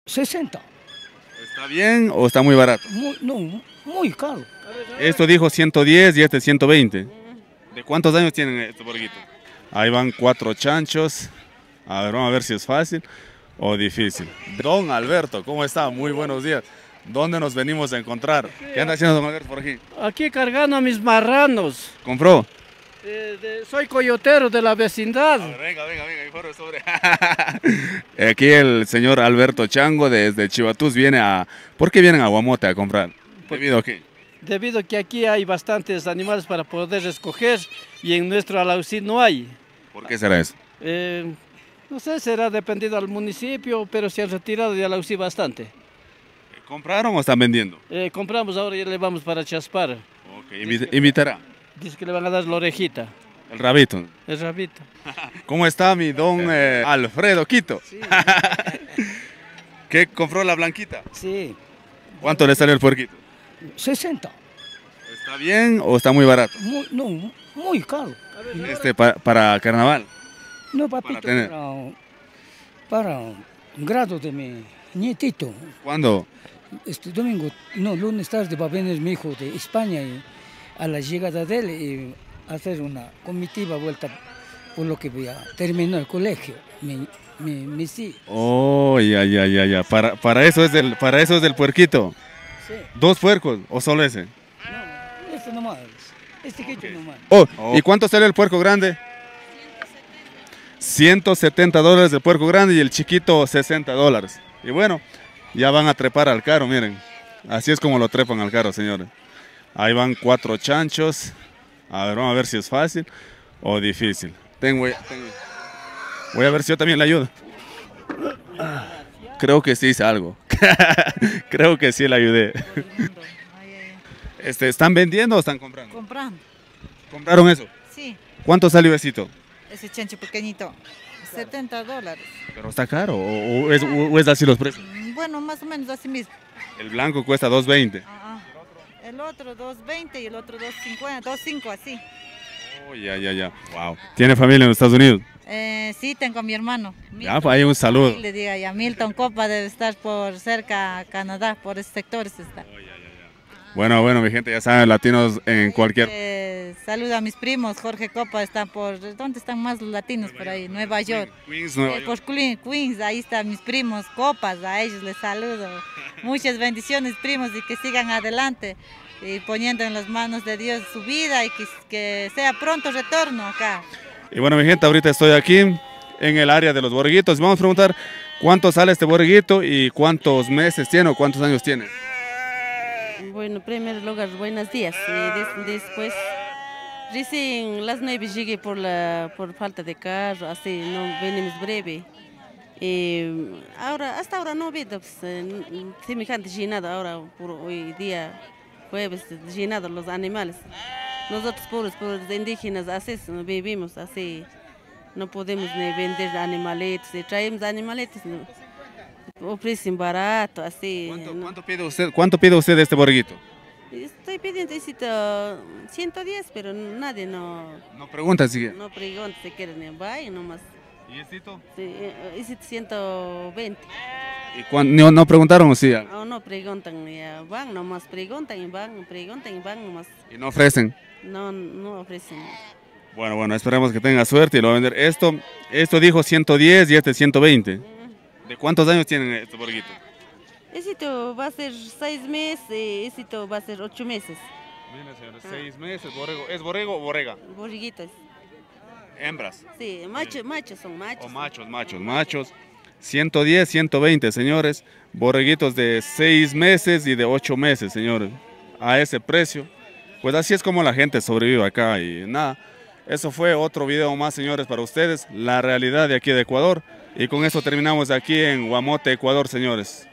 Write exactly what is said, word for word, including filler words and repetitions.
sesenta. ¿Está bien o está muy barato? Muy, no, muy caro. Esto dijo ciento diez y este ciento veinte. ¿De cuántos años tienen estos borreguitos? Ahí van cuatro chanchos. A ver, vamos a ver si es fácil o difícil. Don Alberto, ¿cómo está? Muy buenos días. ¿Dónde nos venimos a encontrar? ¿Qué anda haciendo don Alberto por aquí? Aquí cargando a mis marranos. ¿Compró? Eh, de- soy coyotero de la vecindad. A ver, venga, venga, venga, informe sobre. Aquí el señor Alberto Chango desde Chivatús viene a... ¿Por qué vienen a Guamote a comprar? ¿Debido a qué? Debido a que aquí hay bastantes animales para poder escoger y en nuestro Alausí no hay. ¿Por qué será eso? Eh, no sé, será dependido del municipio, pero se han retirado de Alausí bastante. ¿Compraron o están vendiendo? Eh, compramos ahora y le vamos para Chaspar. Ok, invi- invitará. Dice que le van a dar la orejita, El rabito. el rabito. ¿Cómo está mi don eh, Alfredo Quito? ¿Qué compró la blanquita? Sí, ¿Cuánto le salió el puerquito? sesenta. ¿Está bien o está muy barato? Muy, no, muy caro. Este pa- para carnaval. No, papito, Para tener. para, para un grado de mi nietito. ¿Cuándo? Este domingo, no, lunes tarde va a venir mi hijo de España y a la llegada de él y hacer una comitiva vuelta por lo que voy a terminar el colegio. Mi, mi, mi sí. Oh, ya, ya, ya, ya. Para, para eso es del, para eso es del puerquito. Sí. ¿Dos puercos o solo ese? No, este nomás. Este que nomás. Oh, ¿y cuánto sale el puerco grande? ciento setenta dólares el puerco grande y el chiquito sesenta dólares. Y bueno, ya van a trepar al carro, miren. Así es como lo trepan al carro, señores. Ahí van cuatro chanchos. A ver, vamos a ver si es fácil o difícil. Tengo, tengo- Voy a ver si yo también le ayudo. Creo que sí hice algo. Creo que sí le ayudé. Este, ¿están vendiendo o están comprando? Comprando, ¿Compraron eso? sí, ¿Cuánto salió esito? ese chancho pequeñito, setenta dólares. Pero está caro, o, o es, o es así los precios. Mm, Bueno, más o menos así mismo. El blanco cuesta dos veinte. Ah, ah. El otro dos veinte y el otro dos cincuenta, dos cinco así. Oh, ya, ya, ya. Wow. ¿Tiene familia en los Estados Unidos? Eh, sí, tengo a mi hermano. Ya, pues ahí un saludo. Le diga ya, Milton Copa debe estar por cerca a Canadá, por esos sectores está. Bueno, bueno, mi gente, ya saben, latinos en cualquier... Eh, saludo a mis primos, Jorge Copa está por, ¿dónde están más los latinos por ahí? Nueva York. Queens, Nueva Eh, York. por Queen- Queens, ahí están mis primos, Copas, a ellos les saludo. Muchas bendiciones, primos, y que sigan adelante, y poniendo en las manos de Dios su vida y que, que sea pronto retorno acá. Y bueno, mi gente, ahorita estoy aquí en el área de los borreguitos. Vamos a preguntar cuánto sale este borreguito y cuántos meses tiene o cuántos años tiene. Bueno, en primer lugar, buenos días. Y des- después, recién las nueve llegué por, la, por falta de carro, así no venimos breve. Y ahora, hasta ahora no veo pues, eh, semejante llenado, ahora por hoy día, jueves, llenado los animales. Nosotros pobres, pobres indígenas, así no vivimos, así no podemos ni vender animaletos, y traemos animaletos, no, ofrecen barato, así. ¿Cuánto, no. cuánto pide usted, cuánto pide usted de este borreguito? Estoy pidiendo necesito ciento diez, pero nadie no, No pregunta si... no pregunta si quieren ni vayan nomás. ¿Y esito? Sí, eh, hice ciento veinte. ¿Y cuán- no, no preguntaron si... O no preguntan, ya van nomás, preguntan y van, preguntan y van nomás. Y no ofrecen? No, no ofrecen. Bueno, bueno, esperemos que tenga suerte y lo va a vender. Esto, esto dijo ciento diez y este ciento veinte. ¿De cuántos años tienen estos borreguitos? Éxito va a ser seis meses, éxito va a ser ocho meses. Mira, señores, seis meses, borrego. ¿Es borrego o borrega? Borriguitos. Hembras. Sí, machos, machos son machos. O machos, machos, machos. ciento diez, ciento veinte, señores. Borreguitos de seis meses y de ocho meses, señores. A ese precio. Pues así es como la gente sobrevive acá y nada. Eso fue otro video más, señores, para ustedes. La realidad de aquí de Ecuador. Y con eso terminamos aquí en Guamote, Ecuador, señores.